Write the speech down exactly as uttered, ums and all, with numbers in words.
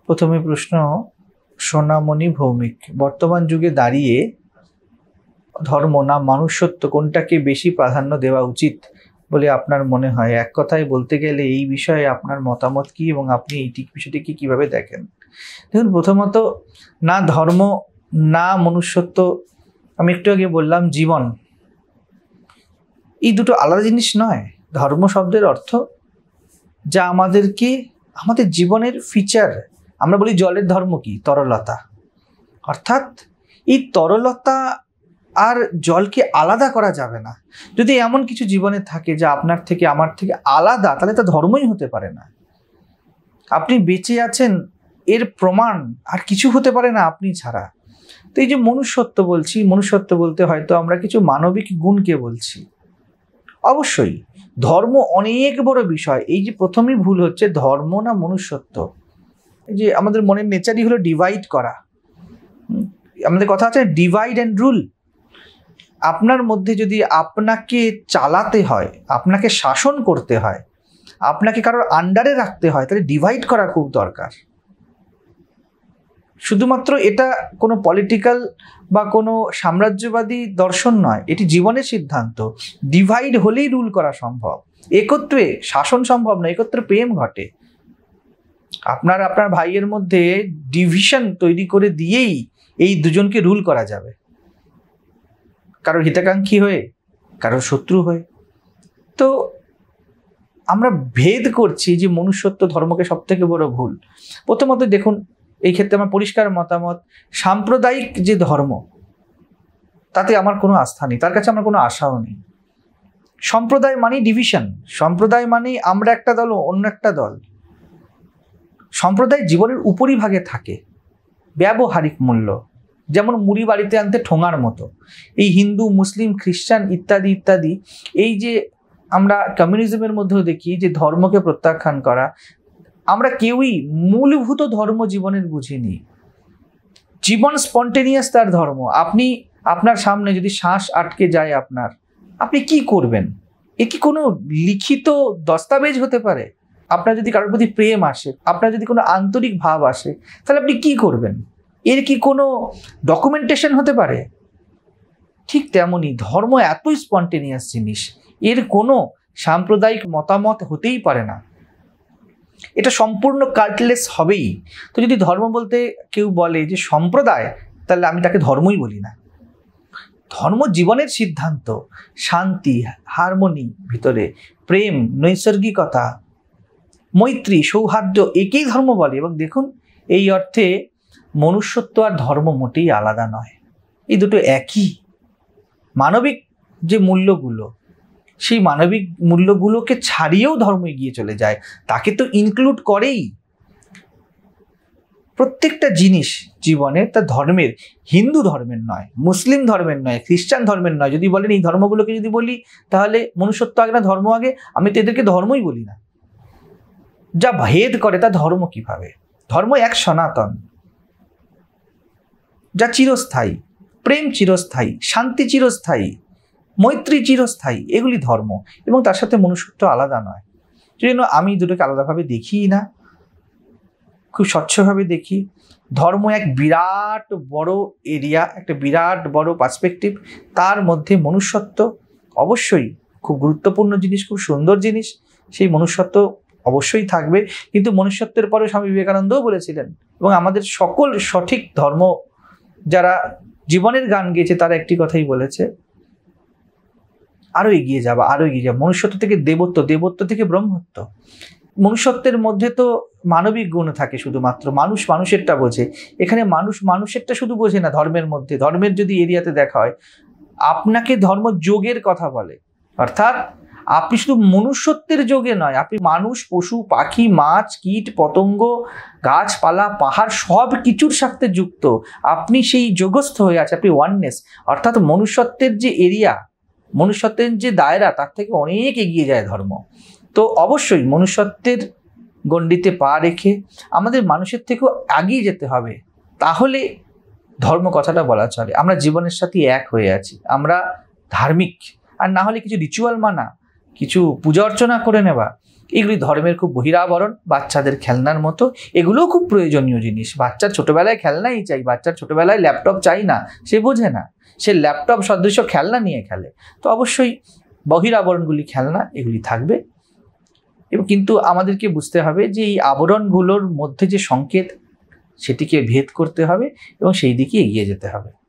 প্রথমে প্রশ্ন সোনামণি ভৌমিক, বর্তমান যুগে দাঁড়িয়ে ধর্ম না মানুষত্ব কোনটাকে বেশি প্রাধান্য দেওয়া উচিত বলে আপনার মনে হয়? এক কথায় বলতে গেলে এই বিষয়ে আপনার মতামত কি এবং আপনি এই বিষয়টিকে কিভাবে দেখেন? দেখুন, প্রথমত না ধর্ম না মনুষ্যত্ব, আমি একটু আগে বললাম জীবন, এই দুটো আলাদা জিনিস নয়। ধর্ম শব্দের অর্থ যা আমাদেরকে আমাদের জীবনের ফিচার, আমরা বলি জলের ধর্ম কি? তরলতা। অর্থাৎ এই তরলতা আর জলকে আলাদা করা যাবে না। যদি এমন কিছু জীবনে থাকে যা আপনার থেকে আমার থেকে আলাদা, তাহলে তা ধর্মই হতে পারে না। আপনি বেঁচে আছেন এর প্রমাণ আর কিছু হতে পারে না আপনি ছাড়া। তো এই যে মনুষ্যত্ব বলছি, মনুষ্যত্ব বলতে হয়তো আমরা কিছু মানবিক গুণকে বলছি। অবশ্যই ধর্ম অনেক বড় বিষয়। এই যে প্রথমেই ভুল হচ্ছে ধর্ম না মনুষ্যত্ব। এই যে আমাদের মনের নেচারই হলো ডিভাইড করা। আমাদের কথা আছে ডিভাইড অ্যান্ড রুল। আপনার মধ্যে যদি আপনাকে চালাতে হয়, আপনাকে শাসন করতে হয়, আপনাকে কারোর আন্ডারে রাখতে হয়, তাহলে ডিভাইড করা খুব দরকার। শুধুমাত্র এটা কোনো পলিটিক্যাল বা কোনো সাম্রাজ্যবাদী দর্শন নয়, এটি জীবনের সিদ্ধান্ত। ডিভাইড হলেই রুল করা সম্ভব, একত্রে শাসন সম্ভব নয়, একত্রে প্রেম ঘটে। আপনার আপনার ভাইয়ের মধ্যে ডিভিশন তৈরি করে দিয়েই এই দুজনকে রুল করা যাবে, কারোর হিতাকাঙ্ক্ষী হয়ে, কারোর শত্রু হয়ে। তো আমরা ভেদ করছি যে মনুষ্যত্ব ধর্মকে সব থেকে বড় ভুল। প্রথমত দেখুন, এই ক্ষেত্রে আমার পরিষ্কার মতামত, সাম্প্রদায়িক যে ধর্ম তাতে আমার কোনো আস্থা নেই, তার কাছে আমার কোনো আশাও নেই। সম্প্রদায় মানে ডিভিশন, সম্প্রদায় মানে আমরা একটা দল অন্য একটা দল। সম্প্রদায় জীবনের উপরিভাগে থাকে, ব্যবহারিক মূল্য, যেমন মুড়ি বাড়িতে আনতে ঠোঙার মতো। এই হিন্দু, মুসলিম, খ্রিস্টান ইত্যাদি ইত্যাদি, এই যে আমরা কমিউনিজমের মধ্যেও দেখি যে ধর্মকে প্রত্যাখ্যান করা, আমরা কেউই মূলভূত ধর্ম জীবনের বুঝিনি। জীবন স্পন্টেনিয়াস তার ধর্ম। আপনি আপনার সামনে যদি শ্বাস আটকে যায় আপনার, আপনি কি করবেন? এ কি কোনো লিখিত দস্তাবেজ হতে পারে? আপনার যদি কারোর প্রতি প্রেম আসে, আপনার যদি কোনো আন্তরিক ভাব আসে, তাহলে আপনি কি করবেন? এর কি কোনো ডকুমেন্টেশন হতে পারে? ঠিক তেমনই ধর্ম এতই স্পন্টেনিয়াস জিনিস, এর কোনো সাম্প্রদায়িক মতামত হতেই পারে না। এটা সম্পূর্ণ কাল্টলেস হবেই। তো যদি ধর্ম বলতে কেউ বলে যে সম্প্রদায়, তাহলে আমি তাকে ধর্মই বলি না। ধর্ম জীবনের সিদ্ধান্ত, শান্তি, হারমোনি ভিতরে, প্রেম, নৈসর্গিকতা, মৈত্রী, সৌহার্দ্য, একেই ধর্ম বলে। এবং দেখুন, এই অর্থে মনুষ্যত্ব আর ধর্ম মোটেই আলাদা নয়, এই দুটো একই। মানবিক যে মূল্যগুলো, সেই মানবিক মূল্যগুলোকে ছাড়িয়েও ধর্ম এগিয়ে চলে যায়, তাকে তো ইনক্লুড করেই। প্রত্যেকটা জিনিস জীবনে তা ধর্মের, হিন্দু ধর্মের নয়, মুসলিম ধর্মের নয়, খ্রিস্টান ধর্মের নয়। যদি বলেন এই ধর্মগুলোকে যদি বলি তাহলে মনুষ্যত্ব আগে না ধর্ম আগে, আমি তো এদেরকে ধর্মই বলি না। যা ভেদ করে তা ধর্ম কিভাবে? ধর্ম এক সনাতন, যা চিরস্থায়ী, প্রেম চিরস্থায়ী, শান্তি চিরস্থায়ী, মৈত্রী চিরস্থায়ী, এগুলি ধর্ম। এবং তার সাথে মনুষ্যত্ব আলাদা নয়। সেজন্য আমি দুটোকে আলাদাভাবে দেখি না, খুব স্বচ্ছভাবে দেখি। ধর্ম এক বিরাট বড় এরিয়া, একটা বিরাট বড় পার্সপেক্টিভ। তার মধ্যে মনুষ্যত্ব অবশ্যই খুব গুরুত্বপূর্ণ জিনিস, খুব সুন্দর জিনিস, সেই মনুষ্যত্ব অবশ্যই থাকবে। কিন্তু মনুষ্যত্বের পরে স্বামী বিবেকানন্দও বলেছিলেন, এবং আমাদের সকল সঠিক ধর্ম যারা জীবনের গান গেয়েছে তারা একটি কথাই বলেছে, আরো এগিয়ে যাবা, আরো এগিয়ে যাবা। মনুষ্যত্ব থেকে দেবত্ব, দেবত্ব থেকে ব্রহ্মত্ব। মনুষ্যত্বের মধ্যে তো মানবিক গুণ থাকে শুধুমাত্র, মানুষ মানুষেরটা বোঝে। এখানে মানুষ মানুষেরটা শুধু বোঝে না। ধর্মের মধ্যে, ধর্মের যদি এরিয়াতে দেখা হয়, আপনাকে ধর্ম যোগের কথা বলে, অর্থাৎ আপনি শুধু মনুষ্যত্বের যোগে নয়, আপনি মানুষ, পশু, পাখি, মাছ, কীট, পতঙ্গ, গাছপালা, পাহাড় সব কিছুর সাথে যুক্ত। আপনি সেই যোগস্থ হয়ে আছে, আপনি ওয়াননেস। অর্থাৎ মনুষ্যত্বের যে এরিয়া, মনুষ্যত্বের যে দায়রা, তার থেকে অনেক এগিয়ে যায় ধর্ম। তো অবশ্যই মনুষ্যত্বের গণ্ডিতে পা রেখে আমাদের মানুষের থেকেও এগিয়ে যেতে হবে, তাহলে ধর্ম কথাটা বলা চলে। আমরা জীবনের সাথে এক হয়ে আছি, আমরা ধার্মিক। আর না হলে কিছু রিচুয়াল মানা, কিছু পূজা অর্চনা করে নেওয়া, এগুলি ধর্মের খুব বহিরাবরণ, বাচ্চাদের খেলনার মতো। এগুলোও খুব প্রয়োজনীয় জিনিস। বাচ্চার ছোটবেলায় খেলনাই চাই, বাচ্চার ছোটবেলায় ল্যাপটপ চাই না, সে বোঝে না, সে ল্যাপটপ সদৃশ খেলনা নিয়ে খেলে। তো অবশ্যই বহিরাবরণগুলি খেলনা এগুলি থাকবে, এবং কিন্তু আমাদেরকে বুঝতে হবে যে এই আবরণগুলোর মধ্যে যে সংকেত, সেটিকে ভেদ করতে হবে এবং সেই দিকে এগিয়ে যেতে হবে।